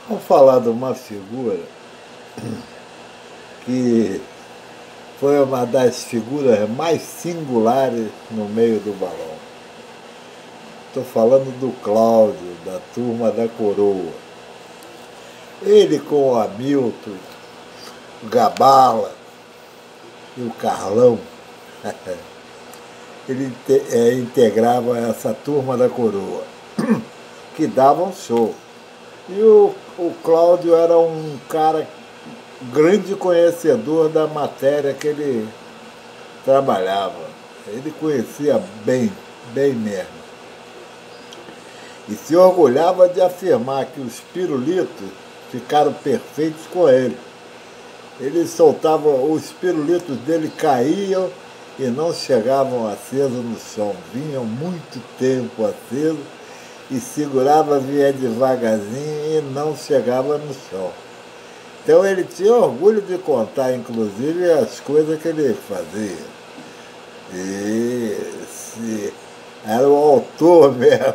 Vamos falar de uma figura que foi uma das figuras mais singulares no meio do balão. Estou falando do Cláudio, da Turma da Coroa. Ele com o Hamilton, o Gabala e o Carlão, ele integrava essa Turma da Coroa, que dava um show. E o Cláudio era um cara grande conhecedor da matéria que ele trabalhava. Ele conhecia bem, bem mesmo. E se orgulhava de afirmar que os pirulitos ficaram perfeitos com ele. Ele soltava, os pirulitos dele caíam e não chegavam acesos no chão. Vinham muito tempo acesos e segurava, vinha devagarzinho e não chegava no chão. Então ele tinha orgulho de contar, inclusive, as coisas que ele fazia. E era o autor mesmo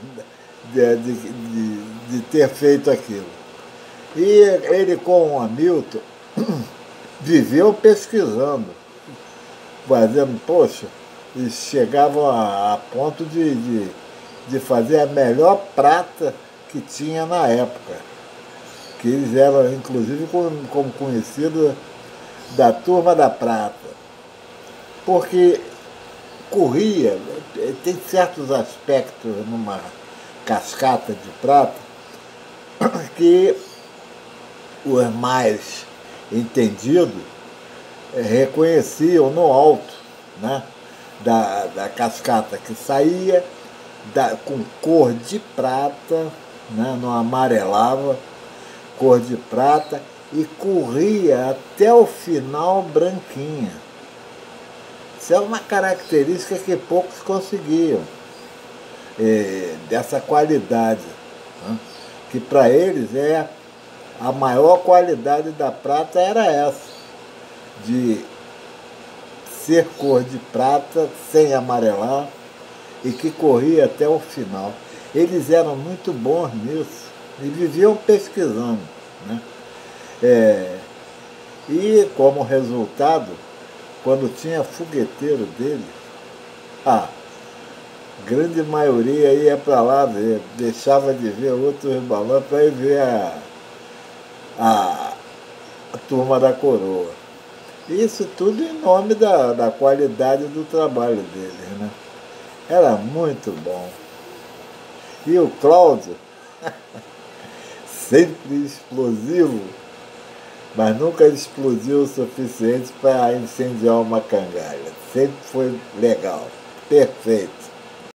de ter feito aquilo. E ele com o Hamilton viveu pesquisando, fazendo, poxa, eles chegavam a ponto de fazer a melhor prata que tinha na época. Que eles eram, inclusive, como conhecidos da Turma da Prata. Porque corria, tem certos aspectos numa cascata de prata que os mais entendidos reconheciam no alto, né, da cascata, que saía com cor de prata, né, não amarelava, cor de prata, e corria até o final branquinha. Isso é uma característica que poucos conseguiam, dessa qualidade, né? Que para eles a maior qualidade da prata era essa, de ser cor de prata, sem amarelar, e que corria até o final. Eles eram muito bons nisso e viviam pesquisando, né? E como resultado, quando tinha fogueteiro dele, a grande maioria ia para lá ver, deixava de ver outros balões para ir ver a Turma da Coroa. Isso tudo em nome da qualidade do trabalho deles, né? Era muito bom. E o Cláudio, sempre explosivo, mas nunca explodiu o suficiente para incendiar uma cangalha. Sempre foi legal, perfeito.